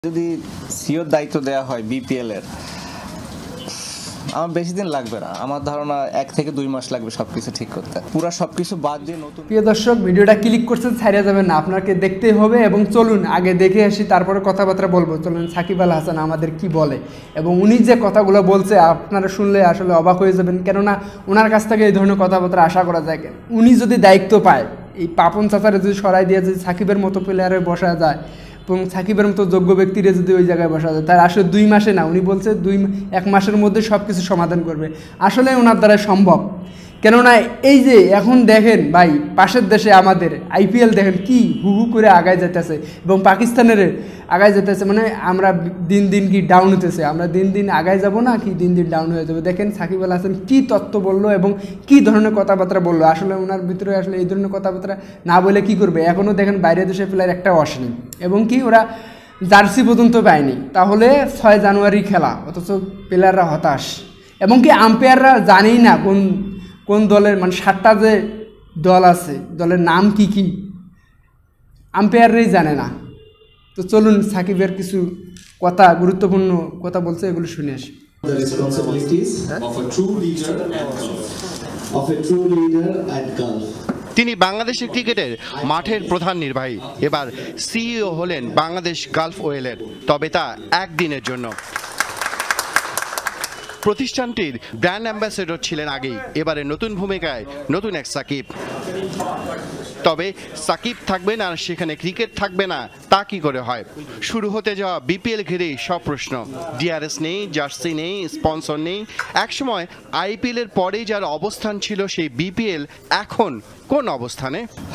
যদি সিওর দায়িত্ব দেওয়া হয় বিপিএল এর, আমার বেশি দিন লাগবে না। আমার ধারণা 1 থেকে 2 মাস লাগবে সবকিছু ঠিক করতে। পুরো সবকিছু বাদ দিয়ে নতুন। প্রিয় দর্শক, ভিডিওটা ক্লিক করছেন, ছাড়িয়ে যাবেন না, আপনাকে দেখতেই হবে। এবং চলুন আগে দেখে আসি, তারপরে কথাবার্তা বলবো। চলুন সাকিব আল হাসান আমাদের কি বলে, এবং উনি যে কথাগুলো বলছে আপনারা শুনলে আসলে অবাক হয়ে যাবেন। কেননা ওনার কাছ থেকে এই ধরনের কথাবার্তা আশা করা যায়। উনি যদি দায়িত্ব পায়, এই পাপন চাচারে যদি সরাই দিয়ে যদি সাকিবের মতো প্লেয়ারে বসা যায় এবং সাকিবের মতো যোগ্য ব্যক্তিরা যদি ওই জায়গায় বসা যায়, তার আসলে 2 মাসে না, উনি বলছে 1 মাসের মধ্যে সব কিছু সমাধান করবে। আসলে ওনার দ্বারা সম্ভব। কেননা এই যে এখন দেখেন ভাই, পাশের দেশে আমাদের আইপিএল দেখেন কি হু হু করে আগায় যেতেছে, এবং পাকিস্তানের আগায় যেতেছে। মানে আমরা দিন দিন কি ডাউন হতেছে, আমরা দিন দিন আগায় যাব না কি দিন দিন ডাউন হয়ে যাবে। দেখেন সাকিব আল হাসান কী তত্ত্ব বললো এবং কী ধরনের কথাবার্তা বললো। আসলে ওনার ভিতরে আসলে এই ধরনের কথাবার্তা না বলে কি করবে। এখনও দেখেন বাইরের দেশের প্লেয়ার একটাও আসেনি, এবং কি ওরা জার্সি পর্যন্ত পায়নি। তাহলে 6 জানুয়ারি খেলা, অথচ প্লেয়াররা হতাশ, এবং কি আম্পায়াররা জানেই না কোন দলের, মানে 7টা যে দল আছে, দলের নাম কি কি আম্পায়াররাই জানে না। তো চলুন সাকিবের কিছু কথা, গুরুত্বপূর্ণ কথা বলছে, এগুলো শুনে আসি। The responsibilities of a true leader at Gulf. তিনি বাংলাদেশের ক্রিকেটের মাঠের প্রধান নির্বাহী। এবার সিইও হলেন বাংলাদেশ গালফ ওয়েলের, তবে তা একদিনের জন্য। প্রতিষ্ঠানটির ব্র্যান্ড অ্যাম্বাসেডর ছিলেন আগেই, এবারে নতুন ভূমিকায় নতুন এক সাকিব। তবে সাকিব থাকবে না, সেখানে ক্রিকেট থাকবে না, তা কি করে হয়? শুরু হতে যাওয়া বিপিএল ঘিরেই সব প্রশ্ন। ডিআরএস নেই, জার্সি নেই, স্পন্সর নেই। একসময় আইপিএল এর পরেই যার অবস্থান ছিল, সেই বিপিএল এখন কোন অবস্থানে?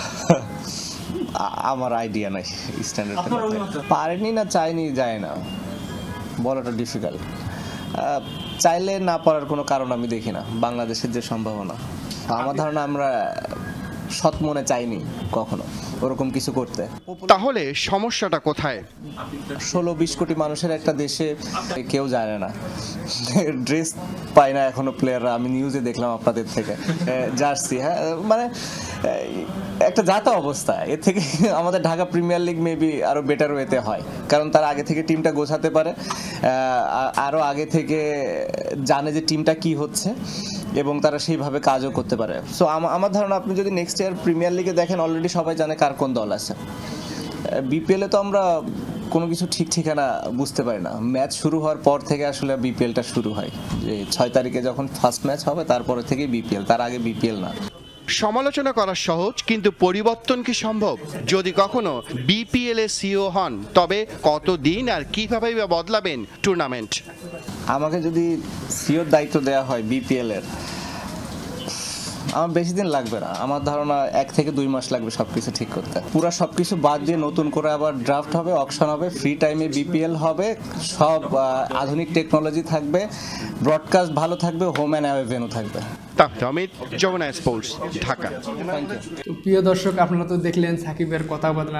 আমার আইডিয়া নাই স্ট্যান্ডার্ড। পারেনি না চাইনি, যায় না, বলাটা ডিফিকাল্ট। চাইলে না পারার কোনো কারণ আমি দেখি না। বাংলাদেশের যে সম্ভাবনা, আমার ধারণা আমরা সৎ মনে চাইনি কখনো ওরকম কিছু করতে। তাহলে সমস্যাটা কোথায়? 16-20 কোটি মানুষের একটা দেশে কেউ জানে না, ড্রেস পায় না এখনো প্লেয়াররা। আমি নিউজে দেখলাম আপনাদের থেকে, জার্সি, হ্যাঁ, মানে একটা যাতা অবস্থা। এর থেকে আমাদের ঢাকা প্রিমিয়ার লিগ মেবি আরো বেটার ওয়েতে হয়, কারণ তারা আগে থেকে টিমটা গোছাতে পারে, আরো আগে থেকে জানে যে টিমটা কি হচ্ছে, এবং তারা সেইভাবে কাজও করতে পারে। সো আমার ধারণা আপনি যদি নেক্সট ইয়ার প্রিমিয়ার লিগে দেখেন, অলরেডি সবাই জানে কার কোন দল আছে। বিপিএলে তো আমরা কোনো কিছু ঠিক ঠিকানা বুঝতে পারি না। ম্যাচ শুরু হওয়ার পর থেকে আসলে বিপিএলটা শুরু হয়, যে 6 তারিখে যখন ফার্স্ট ম্যাচ হবে তারপরে থেকেই বিপিএল, তার আগে বিপিএল না। সমালোচনা করা সহজ, কিন্তু পরিবর্তন কি সম্ভব? যদি কখনো বিপিএল এ সিইও হন, তবে কতদিন আর কিভাবে বদলাবেন টুর্নামেন্ট? আমাকে যদি সিওর দায়িত্ব দেওয়া হয় বিপিএল এর, আমার বেশি দিন লাগবে না। আমার ধারণা 1 থেকে 2 মাস লাগবে সবকিছু ঠিক করতে। পুরো সবকিছু বাদ দিয়ে নতুন করে আবার ড্রাফট হবে, অকশন হবে, ফ্রি টাইমে বিপিএল হবে, সব আধুনিক টেকনোলজি থাকবে, ব্রডকাস্ট ভালো থাকবে, হোম অ্যান্ড অ্যাওয়ে ভেন্যু থাকবে। অমিত, যমুনা স্পোর্টস, ঢাকা। তো প্রিয় দর্শক, আপনারা তো দেখলেন সাকিবের কথাবার্তা।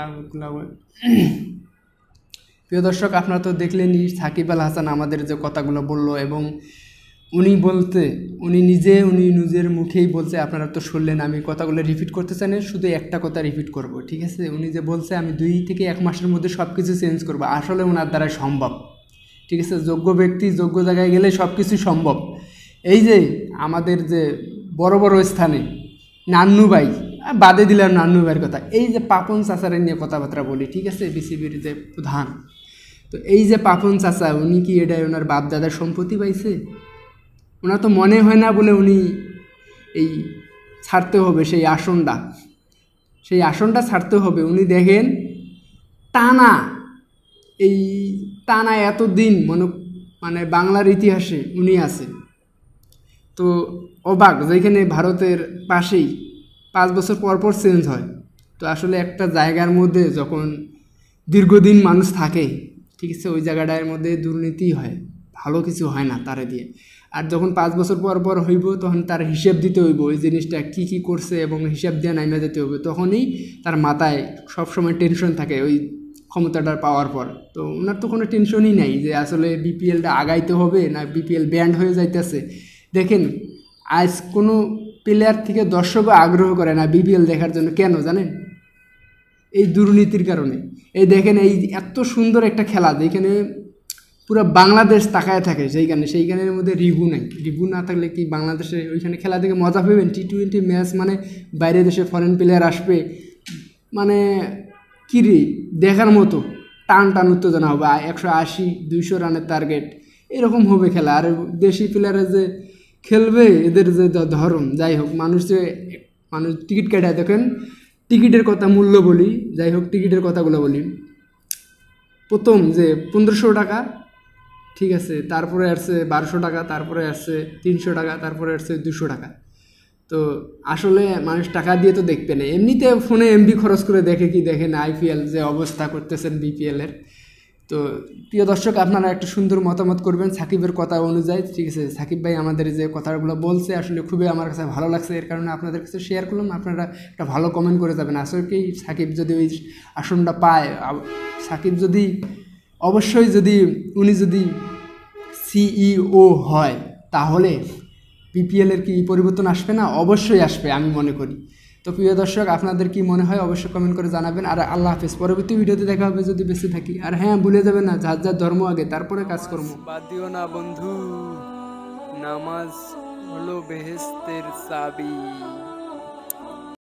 প্রিয় দর্শক, আপনারা তো দেখলেনই সাকিব আল হাসান আমাদের যে কথাগুলো বললো, এবং উনি নিজের মুখেই বলছে। আপনারা তো শুনলেন, আমি কথাগুলো রিপিট করতে চাই না, শুধু একটা কথা রিপিট করব, ঠিক আছে? উনি যে বলছে আমি 2 থেকে 1 মাসের মধ্যে সব কিছু চেঞ্জ করবো, আসলে ওনার দ্বারা সম্ভব, ঠিক আছে? যোগ্য ব্যক্তি যোগ্য জায়গায় গেলে সব কিছুই সম্ভব। এই যে আমাদের যে বড় বড় স্থানে নান্নু ভাই, বাদে দিলাম নান্নু ভাইয়ের কথা, এই যে পাপন চাচারের নিয়ে কথাবার্তা বলি, ঠিক আছে? বিসিবির যে প্রধান, তো এই যে পাপন চাচা, উনি কি এটাই ওনার বাপ দাদার সম্পত্তি পাইছে? ওনার তো মনে হয় না বলে উনি এই ছাড়তে হবে সেই আসনটা ছাড়তে হবে। উনি দেখেন টানা এতদিন মানে বাংলার ইতিহাসে উনি আছে। তো অবাক, যেখানে ভারতের পাশেই 5 বছর পর পর চেঞ্জ হয়। তো আসলে একটা জায়গার মধ্যে যখন দীর্ঘদিন মানুষ থাকে, ঠিক আছে, ওই জায়গাটার মধ্যে দুর্নীতি হয়, ভালো কিছু হয় না তারে দিয়ে। আর যখন 5 বছর পর পর হইব, তখন তার হিসেব দিতে হইব, ওই জিনিসটা কি কি করছে, এবং হিসাব দিয়ে নাইমা যেতে হবে। তখনই তার মাথায় সবসময় টেনশন থাকে ওই ক্ষমতাটা পাওয়ার পর। তো ওনার তো কোনো টেনশনই নাই যে আসলে বিপিএলটা আগাইতে হবে না বিপিএল ব্যান্ড হয়ে যাইতেছে। দেখেন, আজ কোনো প্লেয়ার থেকে দর্শকও আগ্রহ করে না বিপিএল দেখার জন্য। কেন জানেন? এই দুর্নীতির কারণে। এই দেখেন এই এত সুন্দর একটা খেলা যেখানে পুরো বাংলাদেশ তাকায় থাকে, সেইখানের মধ্যে রিভিউ নাই। রিভিউ না থাকলে কি বাংলাদেশে ওইখানে খেলা দেখে মজা পাবেন? T20 ম্যাচ মানে বাইরে দেশে ফরেন প্লেয়ার আসবে, মানে কি রে দেখার মতো টান টান উত্তেজনা হবে। 180-200 রানের টার্গেট এরকম হবে খেলা। আর দেশি প্লেয়ারে যে খেলবে এদের যে ধরন, যাই হোক মানুষ টিকিট কেটে দেখেন। টিকিটের কথা মূল্য বলি, যাই হোক টিকিটের কথাগুলো বলি। প্রথম যে 1500 টাকা, ঠিক আছে, তারপরে আসছে 1200 টাকা, তারপরে আসছে 300 টাকা, তারপরে আসছে 200 টাকা। তো আসলে মানুষ টাকা দিয়ে তো দেখবে না, এমনিতে ফোনে এমবি খরচ করে দেখে কি দেখে না আইপিএল যে অবস্থা করতেছেন বিপিএলের। তো প্রিয় দর্শক, আপনারা একটা সুন্দর মতামত করবেন সাকিবের কথা অনুযায়ী, ঠিক আছে। সাকিব ভাই আমাদের যে কথাগুলো বলছে আসলে খুবই আমার কাছে ভালো লাগছে, এর কারণে আপনাদের কাছে শেয়ার করলাম। আপনারা একটা ভালো কমেন্ট করে যাবেন। আসলে কি সাকিব যদি ওই আসনটা পায়, সাকিব যদি অবশ্যই উনি যদি সিইও হয় তাহলে বিপিএলের কি পরিবর্তন আসবে না? অবশ্যই আসবে আমি মনে করি। তো প্রিয় দর্শক, আপনাদের কি মনে হয় অবশ্যই কমেন্ট করে জানাবেন। আর আল্লাহ হাফেজ, পরবর্তী ভিডিওতে দেখা হবে যদি বেঁচে থাকি। আর হ্যাঁ, ভুলে যাবেন না, যার যার ধর্ম আগে, তারপরে কাজকর্ম। বাদ দিও না বন্ধু, নামাজ হলো বেহেশতের চাবি।